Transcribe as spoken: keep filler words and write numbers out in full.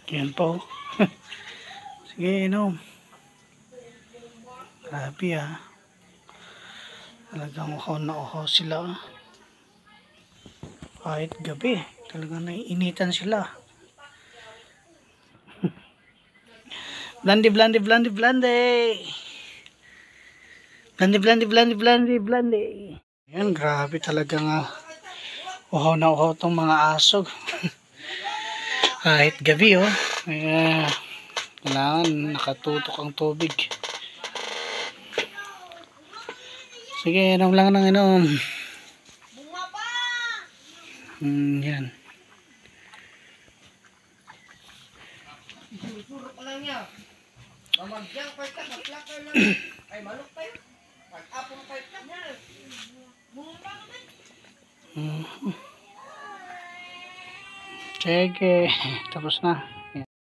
Yan po. Sige, inom. Grabe ah. Talagang uhaw na uhaw sila. Kahit gabi, talagang naiinitan sila. Blandi, blandi, blandi, blandi. Blandi, blandi, blandi, blandi, blandi. Yan, grabe talaga nga. Uhaw na uhaw tong mga aso. Kahit gabi oh. Kaya, kailangan nakatutok ang tubig. Sige, inom lang ng inom. Hmm, yan. Surok lang niya. Mamagyang pa ka, maplakay lang. Ay, manok pa yun. Pag-apong pa yun. Bumaba naman. Hmm. Sige, tapos na.